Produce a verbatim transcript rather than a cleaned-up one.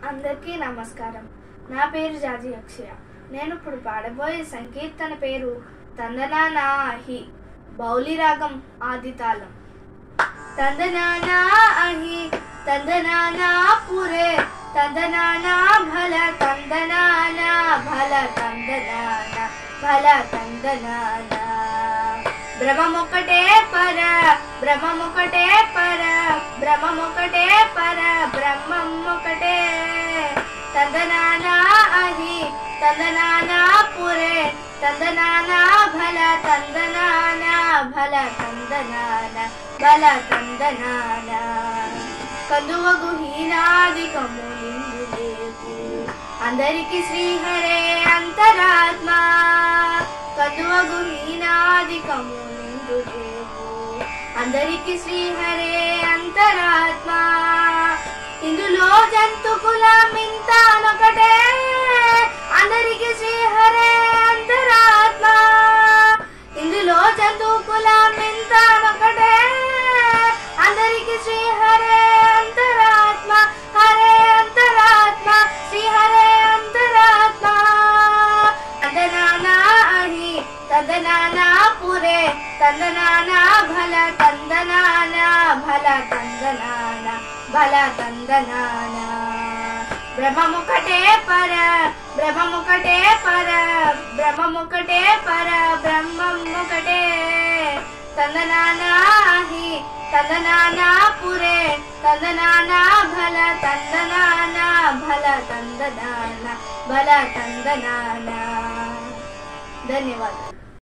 అందరికీ నమస్కారం. నా పేరు జాజి అక్షయ. నేను ఇప్పుడు పాడబోయే సంకీర్తన పేరు తందనానాహి. బౌలి రాగం ఆదితాళం. తందనానా అహి తందనానా పురే తందనానా భల తందనానా భల తందనానా భల తందనానా. బ్రహ్మమొక్కటే పర బ్రహ్మమొక్కటే పర బ్రహ్మమొక్కటే పర బ్రహ్మం ఒకటే. తందనానా అహి తందనానా పురే తందనానా భల తందనానా భల తందనానా భల తందనానా. కందువగు హీనాదికము నిందు లేకు అందరికి శ్రీహరే అంతరాత్మ. కందువగు హీనాదికము నిందు లేకు అందరికి శ్రీహరే అంతరాత్మ. ఇందులో జంతు కులం ఇంతానొకటే అందరికి శ్రీహరే అంతరాత్మ. ఇందులో జంతు కులం ఇంతానొకటే అందరికి శ్రీహరే అంతరాత్మ. హరే అంతరాత్మ శ్రీహరే అంతరాత్మ. తందనానా అహి తందనానా పురే తందనానా భల తందనానా భల తందనానా భల తందనానా. బ్రహ్మముకటే పర బ్రహ్మముకటే పర బ్రహ్మముకటే పర బ్రహ్మం ఒకటే. తందనానా అహి తందనానా పురే తందనానా భల తందనానా భల తందనానా భల తందనానా. ధన్యవాదాలు.